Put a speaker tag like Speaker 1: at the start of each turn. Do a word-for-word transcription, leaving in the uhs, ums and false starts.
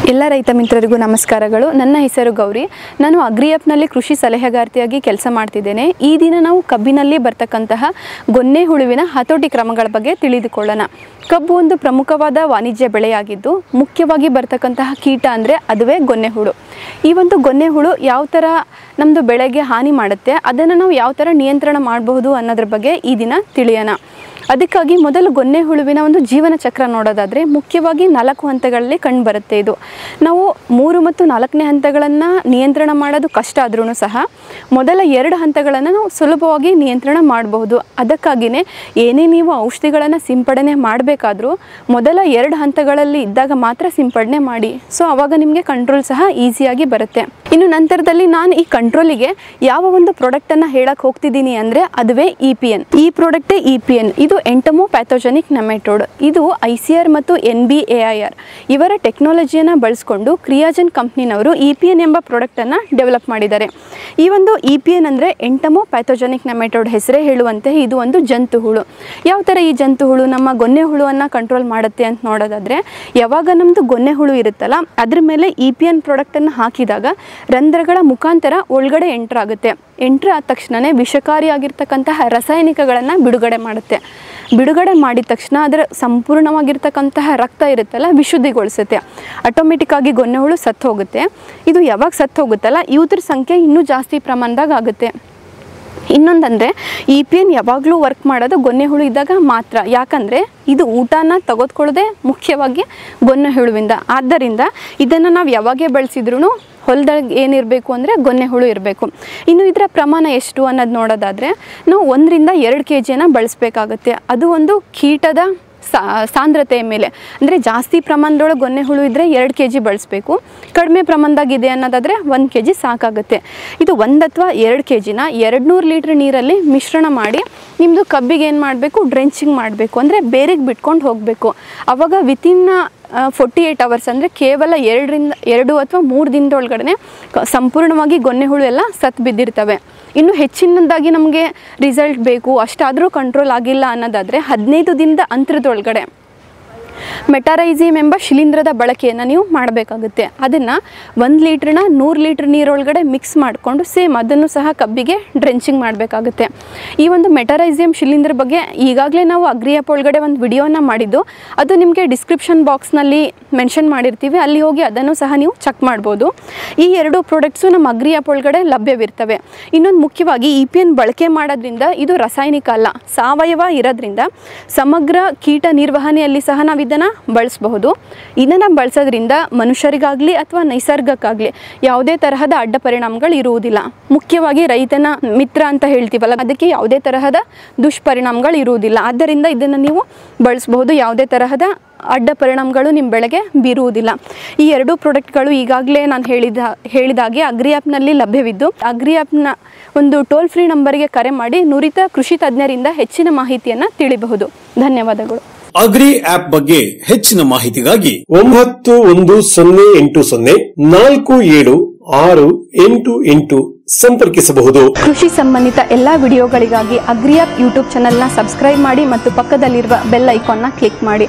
Speaker 1: ಎಲ್ಲ ರೈತ ಮಿತ್ರರಿಗೂ ನಮಸ್ಕಾರಗಳು. ನನ್ನ ಹೆಸರು ಗೌರಿ. ನಾನು ಅಗ್ರಿಯಾಪ್ನಲ್ಲಿ ಕೃಷಿ ಸಲಹೆಗಾರ್ತಿಯಾಗಿ ಕೆಲಸ ಮಾಡ್ತಿದ್ದೇನೆ. ಈ ದಿನ ನಾವು ಕಬ್ಬಿನಲ್ಲಿ ಬರ್ತಕ್ಕಂತಹ ಗೊನ್ನೆ ಹುಳುವಿನ ಹತೋಟಿ ಕ್ರಮಗಳ ಬಗ್ಗೆ ತಿಳಿದುಕೊಳ್ಳೋಣ. ಕಬ್ಬು ಒಂದು ಪ್ರಮುಖವಾದ ವಾಣಿಜ್ಯ ಬೆಳೆಯಾಗಿದ್ದು ಮುಖ್ಯವಾಗಿ ಬರ್ತಕ್ಕಂತಹ ಕೀಟ ಅಂದರೆ ಅದುವೇ ಗೊನ್ನೆ ಹುಳು. ಈ ಒಂದು ಗೊನ್ನೆ ಹುಳು ಯಾವ ಥರ ನಮ್ಮದು ಬೆಳೆಗೆ ಹಾನಿ ಮಾಡುತ್ತೆ, ಅದನ್ನು ನಾವು ಯಾವ ಥರ ನಿಯಂತ್ರಣ ಮಾಡಬಹುದು ಅನ್ನೋದ್ರ ಬಗ್ಗೆ ಈ ದಿನ ತಿಳಿಯೋಣ. ಅದಕ್ಕಾಗಿ ಮೊದಲು ಗೊನ್ನೆ ಹುಳುವಿನ ಒಂದು ಜೀವನ ಚಕ್ರ ನೋಡೋದಾದರೆ ಮುಖ್ಯವಾಗಿ ನಾಲ್ಕು ಹಂತಗಳಲ್ಲಿ ಕಂಡುಬರುತ್ತೆ. ಇದು ನಾವು ಮೂರು ಮತ್ತು ನಾಲ್ಕನೇ ಹಂತಗಳನ್ನು ನಿಯಂತ್ರಣ ಮಾಡೋದು ಕಷ್ಟ ಆದ್ರೂ ಸಹ ಮೊದಲ ಎರಡು ಹಂತಗಳನ್ನು ನಾವು ಸುಲಭವಾಗಿ ನಿಯಂತ್ರಣ ಮಾಡಬಹುದು. ಅದಕ್ಕಾಗಿಯೇ ಏನೇ ನೀವು ಔಷಧಿಗಳನ್ನು ಸಿಂಪಡಣೆ ಮಾಡಬೇಕಾದ್ರೂ ಮೊದಲ ಎರಡು ಹಂತಗಳಲ್ಲಿ ಇದ್ದಾಗ ಮಾತ್ರ ಸಿಂಪಡಣೆ ಮಾಡಿ. ಸೊ ಆವಾಗ ನಿಮಗೆ ಕಂಟ್ರೋಲ್ ಸಹ ಈಸಿಯಾಗಿ ಬರುತ್ತೆ. ಇನ್ನು ನಂತರದಲ್ಲಿ ನಾನು ಈ ಕಂಟ್ರೋಲಿಗೆ ಯಾವ ಒಂದು ಪ್ರಾಡಕ್ಟನ್ನು ಹೇಳಕ್ಕೆ ಹೋಗ್ತಿದ್ದೀನಿ ಅಂದರೆ ಅದುವೇ ಇ ಪಿ ಎನ್. ಈ ಪ್ರಾಡಕ್ಟೇ ಇ ಪಿ ಎನ್. ಇದು ಎಂಟಮೋ ಪ್ಯಾಥೋಜೆನಿಕ್ ನೆಮೆಟೋಡ್. ಇದು ಐ ಸಿ ಆರ್ ಮತ್ತು N B A I R ಇವರ ಟೆಕ್ನಾಲಜಿಯನ್ನು ಬಳಸಿಕೊಂಡು ಕ್ರಿಯಾಜನ್ ಕಂಪ್ನಿನವರು ಇ ಪಿ ಎನ್ ಎಂಬ ಪ್ರಾಡಕ್ಟನ್ನು ಡೆವಲಪ್ ಮಾಡಿದ್ದಾರೆ. ಈ ಒಂದು ಇ ಪಿ ಎನ್ ಅಂದರೆ ಎಂಟಮೋ ಪ್ಯಾಥೋಜೆನಿಕ್ ನೆಮೆಟೋಡ್ ಹೆಸರೇ ಹೇಳುವಂತೆ ಇದು ಒಂದು ಜಂತು ಹುಳು. ಯಾವ ಥರ ಈ ಜಂತು ಹುಳು ನಮ್ಮ ಗೊನ್ನೆ ಹುಳುವನ್ನು ಕಂಟ್ರೋಲ್ ಮಾಡುತ್ತೆ ಅಂತ ನೋಡೋದಾದರೆ, ಯಾವಾಗ ನಮ್ಮದು ಗೊನ್ನೆ ಹುಳು ಇರುತ್ತಲ್ಲ ಅದ್ರ ಮೇಲೆ ಇ ಪಿ ಎನ್ ಪ್ರಾಡಕ್ಟನ್ನು ಹಾಕಿದಾಗ ರಂಧ್ರಗಳ ಮುಖಾಂತರ ಒಳಗಡೆ ಎಂಟ್ರ್ ಆಗುತ್ತೆ. ಎಂಟ್ರ್ ಆದ ತಕ್ಷಣವೇ ವಿಷಕಾರಿಯಾಗಿರ್ತಕ್ಕಂತಹ ರಾಸಾಯನಿಕಗಳನ್ನು ಬಿಡುಗಡೆ ಮಾಡುತ್ತೆ. ಬಿಡುಗಡೆ ಮಾಡಿದ ತಕ್ಷಣ ಅದರ ಸಂಪೂರ್ಣವಾಗಿರ್ತಕ್ಕಂತಹ ರಕ್ತ ಇರುತ್ತಲ್ಲ ವಿಶುದ್ಧಿಗೊಳಿಸುತ್ತೆ. ಆಟೋಮೆಟಿಕ್ಕಾಗಿ ಗೊನ್ನೆ ಹುಳು ಸತ್ತು ಹೋಗುತ್ತೆ. ಇದು ಯಾವಾಗ ಸತ್ತು ಹೋಗುತ್ತಲ್ಲ ಇವ್ರ ಸಂಖ್ಯೆ ಇನ್ನೂ ಜಾಸ್ತಿ ಪ್ರಮಾಣದಾಗ ಆಗುತ್ತೆ. ಇನ್ನೊಂದಂದರೆ ಇ ಪಿ ಎನ್ ಯಾವಾಗಲೂ ವರ್ಕ್ ಮಾಡೋದು ಗೊನ್ನೆ ಹುಳು ಇದ್ದಾಗ ಮಾತ್ರ. ಯಾಕಂದರೆ ಇದು ಊಟನ ತೆಗೆದುಕೊಳ್ಳೋದೇ ಮುಖ್ಯವಾಗಿ ಗೊನ್ನೆ ಹುಳುವಿಂದ. ಆದ್ದರಿಂದ ಇದನ್ನು ನಾವು ಯಾವಾಗೇ ಬಳಸಿದ್ರೂ ಹೊಲದಾಗ ಏನಿರಬೇಕು ಅಂದರೆ ಗೊನ್ನೆ ಹುಳು ಇರಬೇಕು. ಇನ್ನು ಇದರ ಪ್ರಮಾಣ ಎಷ್ಟು ಅನ್ನೋದು ನೋಡೋದಾದರೆ ನಾವು ಒಂದರಿಂದ ಎರಡು ಕೆ ಜಿಯನ್ನು ಬಳಸಬೇಕಾಗುತ್ತೆ. ಅದು ಒಂದು ಕೀಟದ ಸಾಂದ್ರತೆಯ ಮೇಲೆ. ಅಂದರೆ ಜಾಸ್ತಿ ಪ್ರಮಾಣದೊಳಗೆ ಗೊನ್ನೆ ಹುಳು ಇದ್ದರೆ ಎರಡು ಕೆ ಜಿ ಬಳಸಬೇಕು. ಕಡಿಮೆ ಪ್ರಮಾಣದಾಗಿದೆ ಅನ್ನೋದಾದರೆ ಒಂದು ಕೆ ಜಿ ಸಾಕಾಗುತ್ತೆ. ಇದು ಒಂದು ಅಥವಾ ಎರಡು ಕೆ ಜಿನ ಎರಡು ನೂರು ಲೀಟ್ರ್ ನೀರಲ್ಲಿ ಮಿಶ್ರಣ ಮಾಡಿ ನಿಮ್ಮದು ಕಬ್ಬಿಗೆ ಏನು ಮಾಡಬೇಕು, ಡ್ರೆಂಚಿಂಗ್ ಮಾಡಬೇಕು. ಅಂದರೆ ಬೇರೆಗೆ ಬಿಟ್ಕೊಂಡು ಹೋಗಬೇಕು. ಆವಾಗ ವಿತಿನ್ ಫೋರ್ಟಿ ಏಯ್ಟ್ ಅವರ್ಸ್ ಅಂದರೆ ಕೇವಲ ಎರಡರಿಂದ ಎರಡು ಅಥವಾ ಮೂರು ದಿನದೊಳಗಡೆ ಸಂಪೂರ್ಣವಾಗಿ ಗೊನ್ನೆ ಹುಳು ಎಲ್ಲ ಸತ್ತು ಬಿದ್ದಿರ್ತವೆ. ಇನ್ನು ಹೆಚ್ಚಿನದಾಗಿ ನಮಗೆ ರಿಸಲ್ಟ್ ಬೇಕು, ಅಷ್ಟಾದರೂ ಕಂಟ್ರೋಲ್ ಆಗಿಲ್ಲ ಅನ್ನೋದಾದರೆ ಹದಿನೈದು ದಿನದ ಅಂತರದೊಳಗಡೆ ಮೆಟಾರೈಸಿಯಂ ಎಂಬ ಶಿಲೀಂಧ್ರದ ಬಳಕೆಯನ್ನು ನೀವು ಮಾಡಬೇಕಾಗುತ್ತೆ. ಅದನ್ನು ಒಂದು ಲೀಟ್ರನ್ನ ನೂರು ಲೀಟ್ರ್ ನೀರೊಳಗಡೆ ಮಿಕ್ಸ್ ಮಾಡಿಕೊಂಡು ಸೇಮ್ ಅದನ್ನು ಸಹ ಕಬ್ಬಿಗೆ ಡ್ರೆಂಚಿಂಗ್ ಮಾಡಬೇಕಾಗುತ್ತೆ. ಈ ಒಂದು ಮೆಟಾರೈಸಿಯಂ ಶಿಲೀಂಧ್ರ ಬಗ್ಗೆ ಈಗಾಗಲೇ ನಾವು ಅಗ್ರಿಯಾಪ್ ಒಳಗಡೆ ಒಂದು ವಿಡಿಯೋನ ಮಾಡಿದ್ದು, ಅದು ನಿಮಗೆ ಡಿಸ್ಕ್ರಿಪ್ಷನ್ ಬಾಕ್ಸ್ನಲ್ಲಿ ಮೆನ್ಷನ್ ಮಾಡಿರ್ತೀವಿ, ಅಲ್ಲಿ ಹೋಗಿ ಅದನ್ನು ಸಹ ನೀವು ಚೆಕ್ ಮಾಡ್ಬೋದು. ಈ ಎರಡು ಪ್ರಾಡಕ್ಟ್ಸು ನಮ್ಮ ಅಗ್ರಿಯಾಪ್ ಒಳಗಡೆ ಲಭ್ಯವಿರ್ತವೆ. ಇನ್ನೊಂದು ಮುಖ್ಯವಾಗಿ ಇ ಪಿ ಎನ್ ಬಳಕೆ ಮಾಡೋದ್ರಿಂದ ಇದು ರಾಸಾಯನಿಕ ಅಲ್ಲ, ಸಾವಯವ ಇರೋದ್ರಿಂದ ಸಮಗ್ರ ಕೀಟ ನಿರ್ವಹಣೆಯಲ್ಲಿ ಸಹ ನಾವು ಇದನ್ನು ಬಳಸಬಹುದು. ಇದನ್ನು ಬಳಸೋದ್ರಿಂದ ಮನುಷ್ಯರಿಗಾಗಲಿ ಅಥವಾ ನೈಸರ್ಗಕ್ಕಾಗಲಿ ಯಾವುದೇ ತರಹದ ಅಡ್ಡ ಪರಿಣಾಮಗಳು ಇರುವುದಿಲ್ಲ. ಮುಖ್ಯವಾಗಿ ರೈತನ ಮಿತ್ರ ಅಂತ ಹೇಳ್ತೀವಲ್ಲ, ಅದಕ್ಕೆ ಯಾವುದೇ ತರಹದ ದುಷ್ಪರಿಣಾಮಗಳು ಇರುವುದಿಲ್ಲ. ಆದ್ದರಿಂದ ಇದನ್ನು ನೀವು ಬಳಸಬಹುದು. ಯಾವುದೇ ತರಹದ ಅಡ್ಡ ಪರಿಣಾಮಗಳು ನಿಮ್ಮ ಬೆಳೆಗೆ ಬೀರುವುದಿಲ್ಲ. ಈ ಎರಡೂ ಪ್ರಾಡಕ್ಟ್ಗಳು ಈಗಾಗಲೇ ನಾನು ಹೇಳಿದ ಹೇಳಿದಾಗೆ ಅಗ್ರಿಯಾಪ್ನಲ್ಲಿ ಲಭ್ಯವಿದ್ದು, ಅಗ್ರಿಯಾಪ್ನ ಒಂದು ಟೋಲ್ ಫ್ರೀ ನಂಬರಿಗೆ ಕರೆ ಮಾಡಿ ನುರಿತ ಕೃಷಿ ತಜ್ಞರಿಂದ ಹೆಚ್ಚಿನ ಮಾಹಿತಿಯನ್ನು ತಿಳಿಯಬಹುದು. ಧನ್ಯವಾದಗಳು.
Speaker 2: ಅಗ್ರಿ ಆಪ್ ಬಗ್ಗೆ ಹೆಚ್ಚಿನ ಮಾಹಿತಿಗಾಗಿ ಒಂಬತ್ತು ಒಂದು ಸೊನ್ನೆ ಎಂಟು ಸೊನ್ನೆ ನಾಲ್ಕು ಏಳು ಆರು ಎಂಟು ಎಂಟು ಸಂಪರ್ಕಿಸಬಹುದು.
Speaker 1: ಕೃಷಿ ಸಂಬಂಧಿತ ಎಲ್ಲಾ ವಿಡಿಯೋಗಳಿಗಾಗಿ ಅಗ್ರಿಯಾಪ್ ಯೂಟ್ಯೂಬ್ ಚಾನೆಲ್ನ ಸಬ್ಸ್ಕ್ರೈಬ್ ಮಾಡಿ ಮತ್ತು ಪಕ್ಕದಲ್ಲಿರುವ ಬೆಲ್ ಐಕಾನ್ನ ಕ್ಲಿಕ್ ಮಾಡಿ.